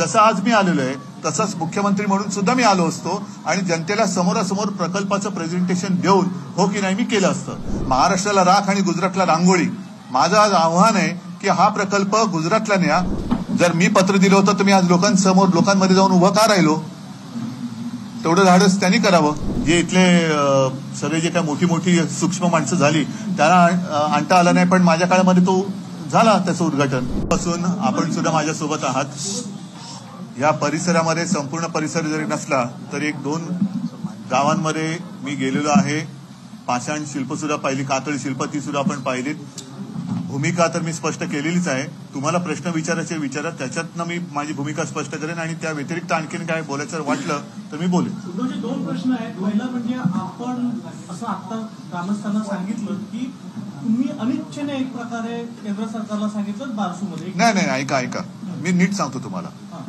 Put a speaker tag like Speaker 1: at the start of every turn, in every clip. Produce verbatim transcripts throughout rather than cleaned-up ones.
Speaker 1: जसं आज मी आलेलो आहे तसंच मुख्यमंत्री म्हणून सुद्धा मी आलो असतो आणि जनतेला समोरासमोर प्रकल्पाचं प्रेझेंटेशन देऊन हो की नाही मी केलं असतं. महाराष्ट्राला राख आणि गुजरातला रांगोळी. माझं आज आव्हान आहे की हा प्रकल्प गुजरातला न्या. जर मी पत्र दिलं होतं तर मी आज लोकांसमोर लोकांमध्ये जाऊन उभं का राहिलो? तेवढं धाडस त्यांनी करावं. जे इथले सगळे जे काय मोठी मोठी सूक्ष्म माणसं झाली त्यांना आणता आलं नाही, पण माझ्या काळामध्ये तो झाला त्याचं उद्घाटन. पासून आपण सुद्धा माझ्यासोबत आहात. या परिसरामध्ये संपूर्ण परिसर जरी नसला तरी एक दोन गावांमध्ये मी गेलेलो आहे. पाषाण शिल्प सुद्धा पाहिली, कातळ शिल्प ती सुद्धा आपण पाहिलीत. भूमिका तर मी स्पष्ट केलेलीच आहे. तुम्हाला प्रश्न विचारायचे विचारा, त्याच्यातनं मी माझी भूमिका स्पष्ट करेन आणि त्या व्यतिरिक्त आणखीन काय बोलायचं वाटलं तर मी बोलेन.
Speaker 2: दोन प्रश्न आहेत. पहिला म्हणजे आपण असं आता ग्रामस्थांना सांगितलं की तुम्ही अनिच्छेने एक प्रकारे केंद्र सरकारला सांगितलं बारसूमध्ये.
Speaker 1: नाही नाही ऐका ऐका मी नीट सांगतो तुम्हाला.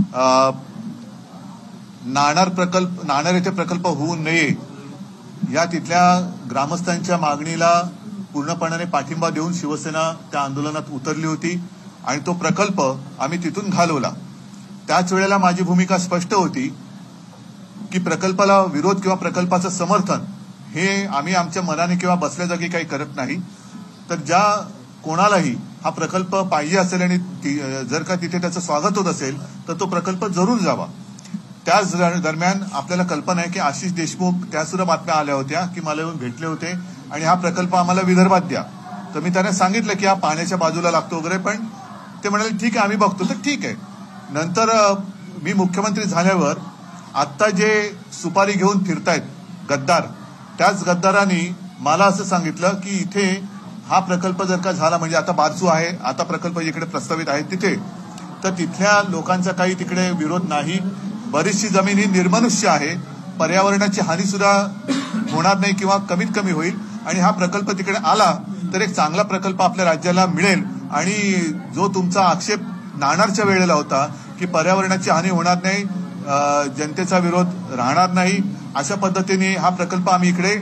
Speaker 1: नाणार प्रकल्प नाणार येथे प्रकल्प होऊ नये या तिथल्या ग्रामस्थांच्या मागणीला पूर्णपणाने पाठिंबा देऊन शिवसेना त्या आंदोलनात उतरली होती आणि तो प्रकल्प आम्ही तिथून घालवला. त्याच वेळेला माझी भूमिका स्पष्ट होती की प्रकल्पाला विरोध किंवा प्रकल्पाचं समर्थन हे आम्ही आमच्या मनाने किंवा बसल्या जागी काही करत नाही. तर ज्या कोणालाही हा प्रकल्प पाहिजे असेल आणि जर का तिथे त्याचं स्वागत होत असेल तर तो प्रकल्प जरूर जावा. त्याच दरम्यान आपल्याला कल्पना आहे की आशिष देशमुख त्या सुद्धा बातम्या आल्या होत्या की मला येऊन भेटले होते आणि हा प्रकल्प आम्हाला विदर्भात द्या. तर मी त्यांना सांगितलं की हा पाण्याच्या बाजूला लागतो वगैरे, पण ते म्हणाले ठीक आहे आम्ही बघतो. तर ठीक आहे. नंतर मी मुख्यमंत्री झाल्यावर आत्ता जे सुपारी घेऊन फिरतायत गद्दार, त्याच गद्दारांनी मला असं सांगितलं की इथे हा प्रकल्प जर का झाला म्हणजे आता बारसू आहे, आता प्रकल्प जिकडे प्रस्तावित आहे तिथे, तर तिथल्या लोकांचा काही तिकडे विरोध नाही. बरीचशी जमीन ही निर्मनुष्य आहे. पर्यावरणाची हानी सुद्धा होणार नाही किंवा कमीत कमी होईल आणि हा प्रकल्प तिकडे आला तर एक चांगला प्रकल्प आपल्या राज्याला मिळेल. आणि जो तुमचा आक्षेप नाणारच्या वेळेला होता की पर्यावरणाची हानी होणार नाही, जनतेचा विरोध राहणार नाही, अशा पद्धतीने हा प्रकल्प आम्ही इकडे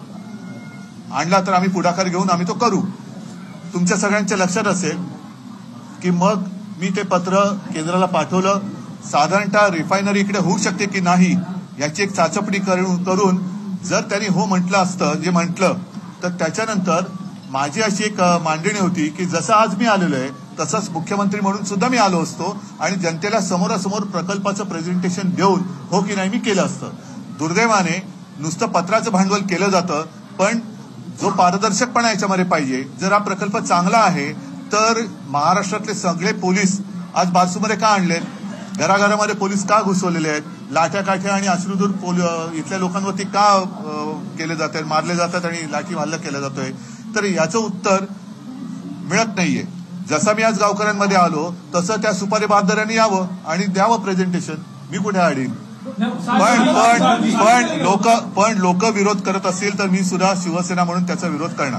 Speaker 1: आणला तर आम्ही पुढाकार घेऊन आम्ही तो करू. तुमच्या सगळ्यांच्या लक्षात असेल की मग मी ते पत्र केंद्राला पाठवलं. साधारणतः रिफायनरी इकडे होऊ शकते की नाही याची एक चाचपणी करून जर त्यांनी हो म्हटलं असतं जे म्हटलं तर त्याच्यानंतर माझी अशी एक मांडणी होती की जसं आज मी आलेलो आहे तसंच मुख्यमंत्री म्हणून सुद्धा मी आलो असतो आणि जनतेला समोरासमोर प्रकल्पाचं प्रेझेंटेशन देऊन हो की नाही मी केलं असतं. दुर्दैवाने नुसतं पत्राचं भांडवल केलं जातं, पण जो पारदर्शकपणा याच्यामध्ये पाहिजे. जर हा प्रकल्प चांगला आहे तर महाराष्ट्रातले सगळे पोलीस आज बारसूमध्ये का आणलेत? घराघरामध्ये पोलीस का घुसवलेले आहेत? लाठ्या काठ्या आणि अश्रुधूर इथल्या लोकांवरती का केले जात आहेत, मारले जातात आणि लाठी हल्ला केला जातोय? तर याचं उत्तर मिळत नाहीये. जसं मी आज गावकऱ्यांमध्ये आलो तसं त्या सुपारी बहादरांनी यावं आणि द्यावं प्रेझेंटेशन. मी कुठे अडीन? पण पण पण लोक पण लोक विरोध करत असतील तर मी सुद्धा शिवसेना म्हणून त्याचा विरोध करणार.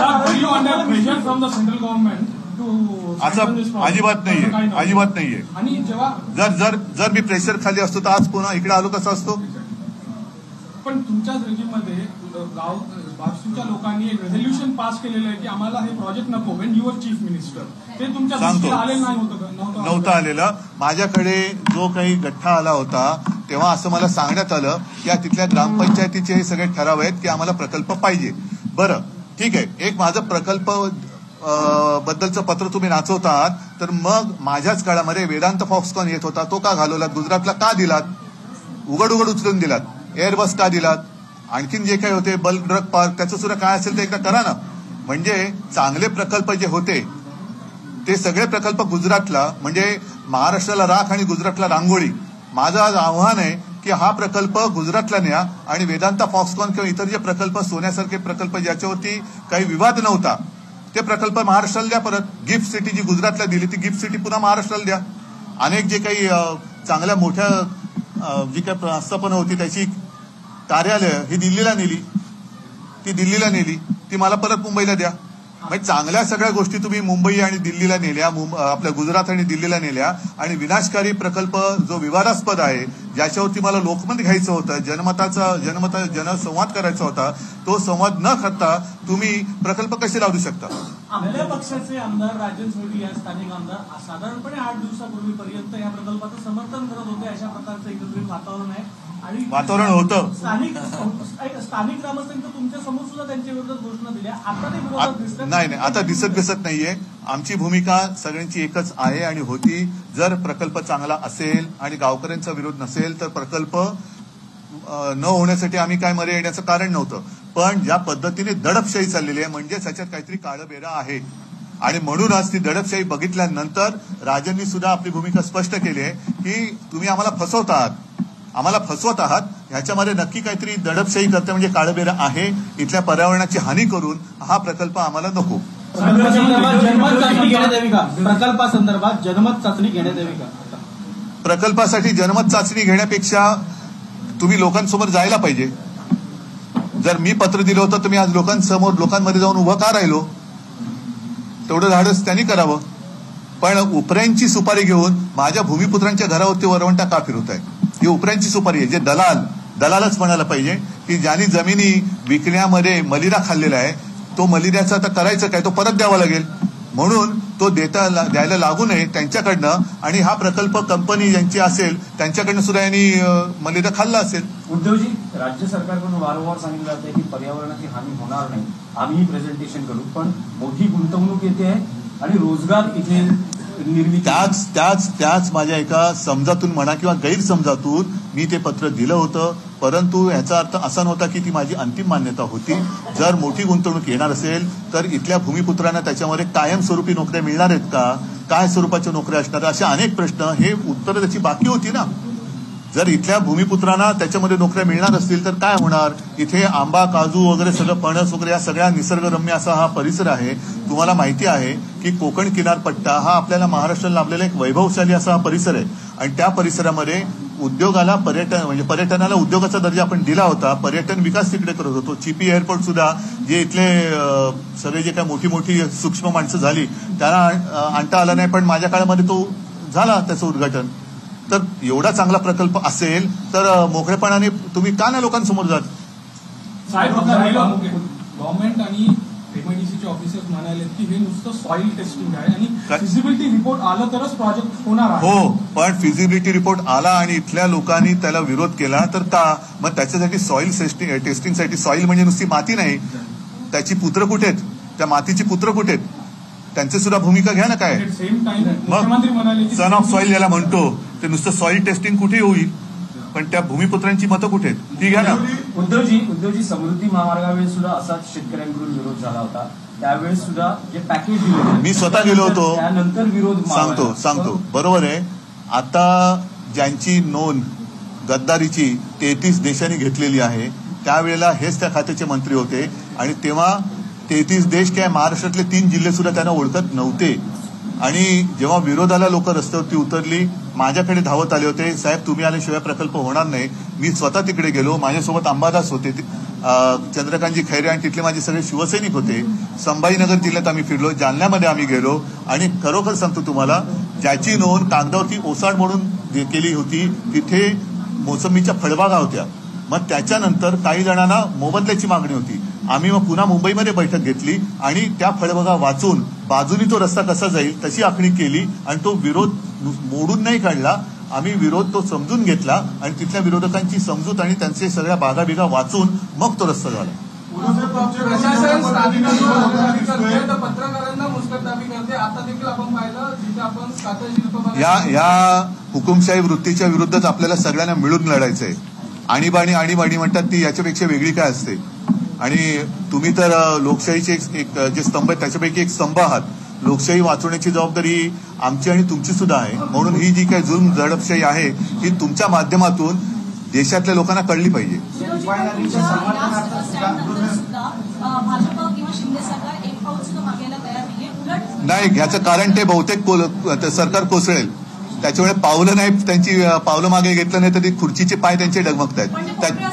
Speaker 1: असं अजिबात नाहीये, अजिबात नाहीये. जर जर जर मी प्रेशर खाली असतो तर आज पुन्हा इकडे आलो कसा असतो?
Speaker 2: पण तुमच्याच रेजिममध्ये गाव बारसूच्या लोकांनी एक रेझोल्युशन पास केलेलं आहे की आम्हाला हे प्रोजेक्ट नको when you were chief minister. ते तुमच्या दृष्टीला आलेलं नाही होतं?
Speaker 1: नव्हतं आलेलं. माझ्याकडे जो काही गठ्ठा आला होता तेव्हा असं मला सांगण्यात आलं की तिथल्या ग्रामपंचायतीचे हे सगळे ठराव आहेत की आम्हाला प्रकल्प पाहिजे. बरं ठीक आहे, एक माझं प्रकल्प बद्दलचं पत्र तुम्ही नाचवत आहात, तर मग माझ्याच काळामध्ये वेदांत फॉक्सकॉन येत होता, तो का घालवलात? गुजरातला का दिलात? उघड उघड उचलून दिलात. एअरबस का दिलात? आणखीन जे काही होते बल्क ड्रग पार्क त्याचं सुद्धा काय असेल ते एकदा करा ना. म्हणजे चांगले प्रकल्प जे होते ते सगळे प्रकल्प गुजरातला, म्हणजे महाराष्ट्राला राख आणि गुजरातला रांगोळी. माझं आज आव्हान आहे की हा प्रकल्प गुजरातला न्या आणि वेदांता फॉक्सकॉन किंवा इतर जे प्रकल्प सोन्यासारखे प्रकल्प ज्याच्यावरती काही विवाद नव्हता ते प्रकल्प महाराष्ट्राला द्या परत. गिफ्ट सिटी जी गुजरातला दिली ती गिफ्ट सिटी पुन्हा महाराष्ट्राला द्या. अनेक जे काही चांगल्या मोठ्या जी काही प्रस्थापना होती त्याची कार्यालय ही दिल्लीला नेली, ती दिल्लीला नेली ती मला परत मुंबईला द्या. म्हणजे चांगल्या सगळ्या गोष्टी तुम्ही मुंबई आणि दिल्लीला नेल्या, आपल्या गुजरात आणि दिल्लीला नेल्या आणि विनाशकारी प्रकल्प जो विवादास्पद आहे ज्याच्यावरती मला लोकमत घ्यायचं होतं, जनमताचा जनमता जनसंवाद करायचा होता, तो संवाद न करता तुम्ही प्रकल्प कसे लावू शकता?
Speaker 3: आपल्या पक्षाचे आमदार राजन सोडी या स्थानिक आमदार साधारणपणे आठ दिवसापूर्वीपर्यंत या प्रकल्पाचं समर्थन करत होते. अशा प्रकारचं एकत्रित वातावरण आहे आणि
Speaker 1: वातावरण होतं.
Speaker 3: स्थानिक स्थानिक ग्रामस्थांनी तुमच्या समोर सुद्धा त्यांच्या विरोधात घोषणा दिल्या. आता ते विरोधात दिसतात.
Speaker 1: नाही नाही आता दिसत दिसत नाहीये. आमची भूमिका सगळ्यांची एकच आहे आणि होती. जर प्रकल्प चांगला असेल आणि गावकऱ्यांचा विरोध नसेल तर प्रकल्प न होण्यासाठी आम्ही काय मरे येण्याचं कारण नव्हतं. पण ज्या पद्धतीने दडपशाही चाललेली आहे म्हणजे त्याच्यात काहीतरी काळबेरा आहे आणि म्हणूनच ती दडपशाही बघितल्यानंतर राजननी सुद्धा आपली भूमिका स्पष्ट केली आहे की तुम्ही आम्हाला फसवत आहात, आम्हाला फसवत आहात. ह्याच्यामध्ये नक्की काहीतरी दडपशाही करते म्हणजे काळबेरा आहे. इथल्या पर्यावरणाची हानी करून हा प्रकल्प आम्हाला नको.
Speaker 4: जनमत चाचणी घेण्यात यावी का? प्रकल्पासंदर्भात जनमत चाचणी घेण्यात यावी का?
Speaker 1: प्रकल्पासाठी जनमत चाचणी घेण्यापेक्षा तुम्ही लोकांसमोर जायला पाहिजे. जर मी पत्र दिलं होतं तर मी आज लोकांसमोर लोकांमध्ये जाऊन उभं का राहिलो? तेवढं धाडस त्यांनी करावं. पण उपऱ्यांची सुपारी घेऊन माझ्या भूमिपुत्रांच्या घरावरती वरवंटा का फिरवत आहे? ही उपऱ्यांची सुपारी आहे. जे दलाल दलालच म्हणायला पाहिजे की ज्यांनी जमिनी विकण्यामध्ये मलिदा खाल्लेला आहे तो मलिद्याचा आता करायचं काय? तो परत द्यावा लागेल. म्हणून तो देता द्यायला लागू नये त्यांच्याकडनं. आणि हा प्रकल्प कंपनी ज्यांची असेल त्यांच्याकडनं सुद्धा यांनी मलिदा खाल्ला असेल.
Speaker 5: उद्धवजी, राज्य सरकारकडून वारंवार सांगितलं जातं की पर्यावरणाची हानी होणार नाही, आम्ही प्रेझेंटेशन करू, पण मोठी गुंतवणूक येते आहे आणि रोजगार इथे निर्मिती.
Speaker 1: त्याच त्याच त्याच माझ्या एका समजातून म्हणा किंवा गैरसमजातून मी ते पत्र दिलं होतं. परंतु याचा अर्थ असा नव्हता की ती माझी अंतिम मान्यता होती. जर मोठी गुंतवणूक येणार असेल तर इथल्या भूमिपुत्रांना त्याच्यामध्ये कायमस्वरूपी नोकऱ्या मिळणार आहेत का? काय स्वरूपाच्या नोकऱ्या असणार? असे अनेक प्रश्न, हे उत्तरं त्याची बाकी होती ना. जर इथल्या भूमिपुत्रांना त्याच्यामध्ये नोकऱ्या मिळणार असतील तर काय होणार? इथे आंबा, काजू वगैरे सगळं फणस वगैरे या सगळ्या निसर्गरम्य असा हा परिसर आहे. तुम्हाला माहिती आहे की कोकण किनारपट्टा हा आपल्याला महाराष्ट्राला लाभलेला एक वैभवशाली असा हा परिसर आहे आणि त्या परिसरामध्ये उद्योगाला पर्यटन म्हणजे पर्यटनाला उद्योगाचा दर्जा आपण दिला होता. पर्यटन विकास तिकडे करत होतो. चिपी एअरपोर्ट सुद्धा जे इथले सगळे जे काय मोठी मोठी सूक्ष्म माणसं झाली त्यांना आणता आलं नाही, पण माझ्या काळामध्ये तो झाला त्याचं उद्घाटन. तर एवढा चांगला प्रकल्प असेल तर मोकळेपणाने तुम्ही का नाही लोकांसमोर जात?
Speaker 2: साहेब गव्हर्नमेंट आणि एमआयडीसीचे ऑफिसर्स म्हणाले की हे नुसतं सॉइल टेस्टिंग आहे आणि फिजिबिलिटी रिपोर्ट आलं तरच प्रोजेक्ट होणार आहे.
Speaker 1: हो, पण फिजिबिलिटी रिपोर्ट आला आणि इथल्या लोकांनी त्याला विरोध केला तर का? मग त्याच्यासाठी सॉइल टेस्टिंगसाठी सॉइल म्हणजे नुसती माती नाही, त्याची पुत्र कुठे आहेत? त्या मातीची पुत्र कुठे आहेत? त्यांची सुद्धा भूमिका घ्या ना. काय मग सन ऑफ सॉइल ज्याला म्हणतो ते नुसतं सॉइल टेस्टिंग कुठे होईल, पण त्या भूमिपुत्रांची मतं कुठे आहेत ती घ्या ना.
Speaker 5: उद्धवजी उद्धवजी समृद्धी महामार्गावेळेस सुद्धा असाच शेतकऱ्यांकडून विरोध झाला होता. त्यावेळेस सुद्धा जे पॅकेज दिलं
Speaker 1: मी स्वतः गेलो होतो.
Speaker 5: त्यानंतर विरोध
Speaker 1: सांगतो सांगतो बरोबर आहे. आता ज्यांची नोंद गद्दारीची तेहतीस देशांनी घेतलेली आहे त्यावेळेला हेच त्या खात्याचे मंत्री होते आणि तेव्हा तेहतीस देश काय महाराष्ट्रातले तीन जिल्हे सुद्धा त्यांना ओळखत नव्हते. आणि जेव्हा विरोधाला लोक रस्त्यावरती उतरली माझ्याकडे धावत आले होते, साहेब तुम्ही आल्याशिवाय प्रकल्प होणार नाही. मी स्वतः तिकडे गेलो. माझ्यासोबत अंबादास होते, चंद्रकांतजी खैरे आणि तिथले माझे सगळे शिवसैनिक होते. संभाजीनगर जिल्ह्यात आम्ही फिरलो, जालन्यामध्ये आम्ही गेलो आणि खरोखर सांगतो तुम्हाला ज्याची नोंद कागदावरती ओसाड म्हणून केली होती तिथे मोसंबीच्या फळबागा होत्या. मग त्याच्यानंतर काही जणांना मोबदल्याची मागणी होती. आम्ही मग पुन्हा मुंबईमध्ये बैठक घेतली आणि त्या फळबागा वाचून बाजूनी तो रस्ता कसा जाईल तशी आखणी केली आणि तो विरोध मोडून नाही काढला. आम्ही विरोध तो समजून घेतला आणि तिथल्या विरोधकांची समजूत आणि त्यांचे सगळ्या बागा बिगा वाचून मग तो रस्ता झाला.
Speaker 2: पत्रकारांना मुस्कटदाबी करते. आता देखील आपण पाहिलं जिथे आपण
Speaker 1: या या हुकुमशाही वृत्तीच्या विरुद्धच आपल्याला सगळ्यांना मिळून लढायचंय. आणीबाणी आणीबाणी म्हणतात ती याच्यापेक्षा वेगळी काय असते. आणि तुम्ही तर लोकशाहीचे एक जे स्तंभ आहेत त्याच्यापैकी एक स्तंभ आहात. लोकशाही वाचवण्याची जबाबदारी आमची आणि तुमची सुद्धा आहे. म्हणून ही जी काही जुलम झडपशाही आहे ही तुमच्या माध्यमातून देशातल्या लोकांना कळली पाहिजे. नाही, ह्याचं कारण ते बहुतेक सरकार कोसळेल त्याच्यामुळे पावलं नाही, त्यांची पावलं मागे घेतलं नाही तर ती खुर्चीचे पाय त्यांचे डगमगत आहेत.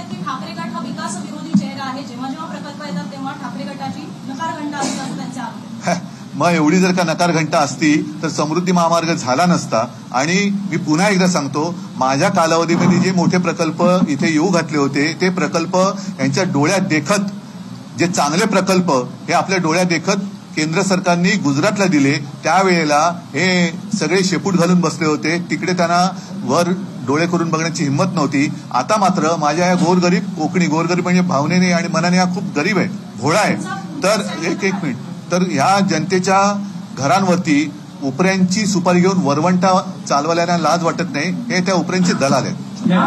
Speaker 1: मग एवढी जर का नकार घंटा असती तर समृद्धी महामार्ग झाला नसता. आणि मी पुन्हा एकदा सांगतो माझ्या कालावधीमध्ये जे मोठे प्रकल्प इथे येऊ घातले होते ते प्रकल्प यांच्या डोळ्यात देखत जे चांगले प्रकल्प हे आपल्या डोळ्यात देखत केंद्र सरकारने गुजरातला दिले त्यावेळेला हे सगळे शेपूट घालून बसले होते. तिकडे त्यांना वर डोळे करून बघण्याची हिंमत नव्हती. आता मात्र माझ्या या गोरगरीब कोकणी गोरगरीब म्हणजे भावनेने आणि मनाने हा खूप गरीब आहे, भोळा आहे. तर एक एक मिनिट तर ह्या जनतेच्या घरांवरती उपऱ्यांची सुपारी घेऊन वरवंटा चालवल्याने लाज वाटत नाही. हे त्या उपऱ्यांचे दलाल आहेत.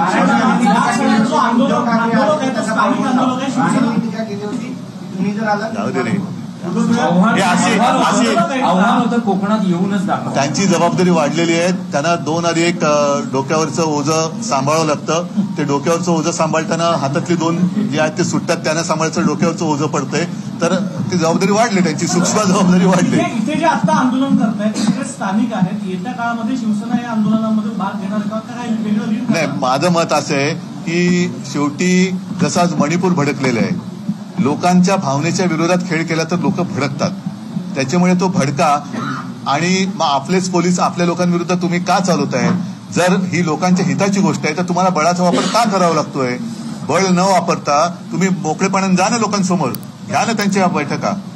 Speaker 1: जाऊ दे नाही
Speaker 5: आव्हान होतं कोकणात येऊनच दाखवा.
Speaker 1: त्यांची जबाबदारी वाढलेली आहे. त्यांना दोन आधी एक डोक्यावरचं ओझं सांभाळावं लागतं. ते डोक्यावरचं ओझं सांभाळताना हातातली दोन जे आहेत ते सुटतात, त्यांना सांभाळायचं डोक्यावरचं ओझं पडतंय. तर ती जबाबदारी वाढली, त्यांची सूक्ष्म जबाबदारी वाढली.
Speaker 3: इथे जे आता आंदोलन करतायत तिथे स्थानिक आहेत. येत्या काळामध्ये शिवसेना या आंदोलनामध्ये भाग घेणार का काय वेगळं?
Speaker 1: नाही, माझं मत असं आहे की शेवटी जसं आज मणिपूर भडकलेलं आहे, लोकांच्या भावनेच्या विरोधात खेळ केला तर लोक भडकतात. त्याच्यामुळे तो भडका आणि मग आपलेच पोलीस आपल्या लोकांविरुद्ध तुम्ही का चालवताय? जर ही लोकांच्या हिताची गोष्ट आहे तर तुम्हाला बळाचा वापर का करावा लागतोय? बळ न वापरता तुम्ही मोकळेपणाने जा ना लोकांसमोर, घ्या ना त्यांच्या बैठका.